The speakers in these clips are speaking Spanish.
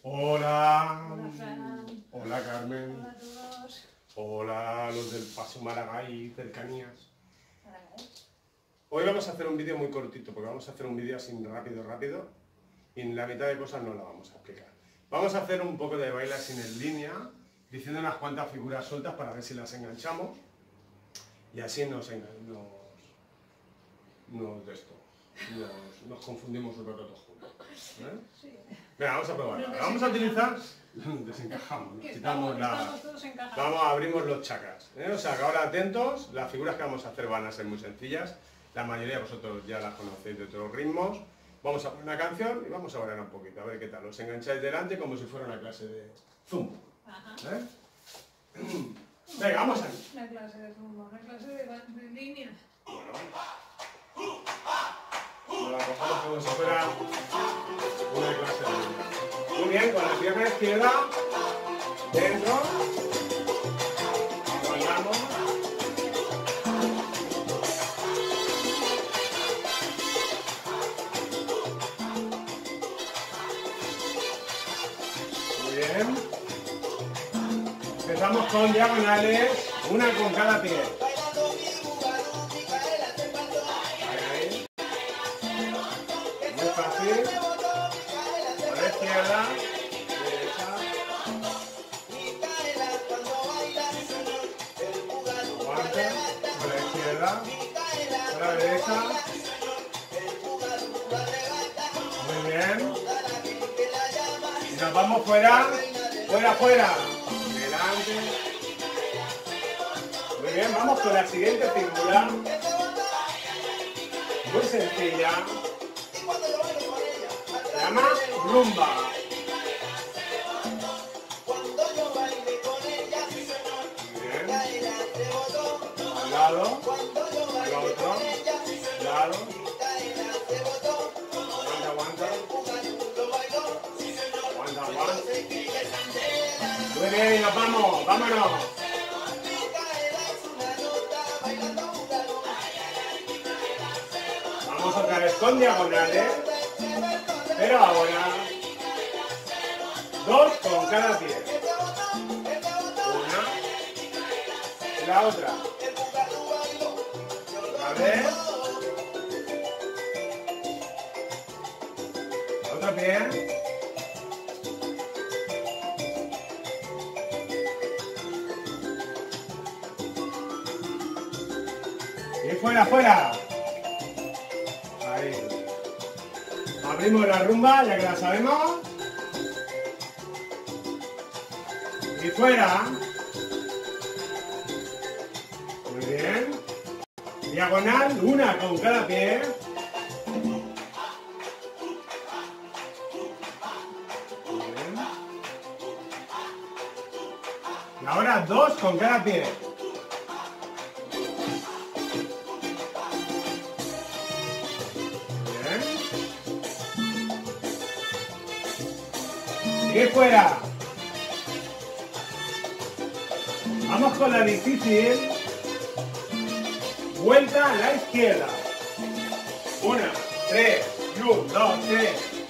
Hola. Hola, Fran. Hola, Carmen. Hola a todos. Hola, los del Paso Maragall y cercanías. Maragall. Hoy vamos a hacer un vídeo muy cortito, porque vamos a hacer un vídeo así rápido, y en la mitad de cosas no la vamos a explicar. Vamos a hacer un poco de bailarín en línea, diciendo unas cuantas figuras sueltas para ver si las enganchamos, y así nos confundimos un rato todos juntos. ¿Eh? Sí. Venga, vamos a probar. Vamos a utilizar... Desencajamos, nos quitamos Estamos todos encajados. Vamos, abrimos los chakras. O sea, que ahora atentos, las figuras que vamos a hacer van a ser muy sencillas. La mayoría de vosotros ya las conocéis de otros ritmos. Vamos a poner una canción y vamos a bailar un poquito, a ver qué tal. Os engancháis delante como si fuera una clase de zumba. Venga, vamos ahí. Una clase de zumba, una clase de línea. Bueno, nos la cogemos como si fuera una clase de línea. Muy bien, con la pierna izquierda, dentro, bailamos. Muy bien. Empezamos con diagonales, una con cada pie. Ahí. Muy fácil. Con la izquierda, derecha. Aguanta. Con la izquierda. Con la derecha. Muy bien. Y nos vamos fuera. Fuera. Delante. Muy bien, vamos con la siguiente figura. Muy sencilla. Se llama rumba. Bien. Al lado. Al otro. Lado. Aguanta. Aguanta. Muy bien, nos vamos. Vámonos. Vamos otra vez con diagonales. Pero ahora, dos con cada pie. Una, la otra. Otra vez. Otro pie. Y fuera. Ahí. Abrimos la rumba, ya que la sabemos. Y fuera. Muy bien. Diagonal, una con cada pie. Muy bien. Y ahora dos con cada pie. Y fuera. Vamos con la difícil. Vuelta a la izquierda. 1, 3, 1, 2, 3.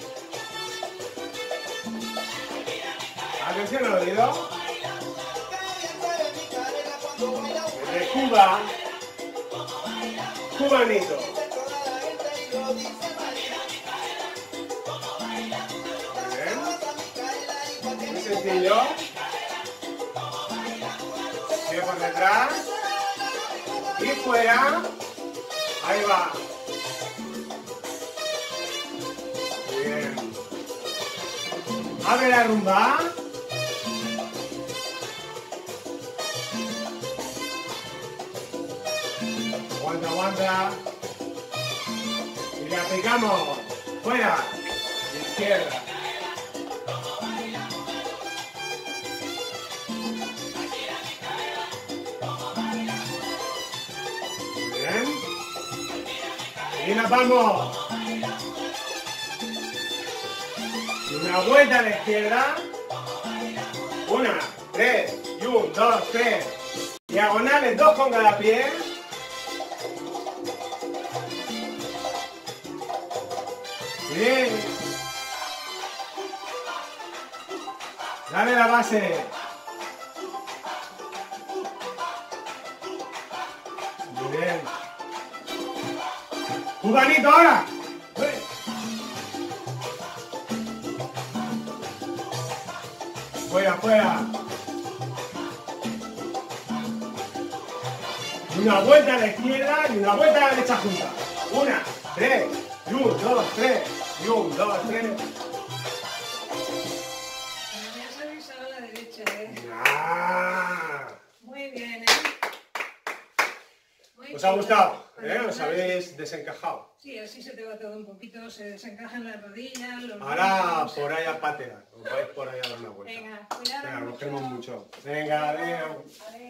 Atención al oído. De Cuba. Cubanito. Muy sencillo. Pie por detrás. Y fuera. Ahí va. Muy bien. Abre la rumba. Aguanta. Y le aplicamos. Fuera. Izquierda. Y nos vamos. Y una vuelta a la izquierda. 1, 3, 1, 2, 3. Diagonales, 2 con cada pie. Bien. Dale la base. Muy bien. ¡Juganito ahora! Fuera, fuera. Y una vuelta a la izquierda y una vuelta a la derecha junta. Una, tres, y un, dos, tres, y un, dos, tres. Me has avisado a la derecha, ¡Ah! Muy bien, Muy ¿Os ha bien. gustado? Fenomenal. ¿Os habéis desencajado? Sí, así se te va todo un poquito, se desencajan las rodillas, los Ahora brazos. por ahí a patear. Os vais por ahí a dar una vuelta. Venga, cuidado Venga, mucho. cogemos mucho. Venga, adiós. Adiós.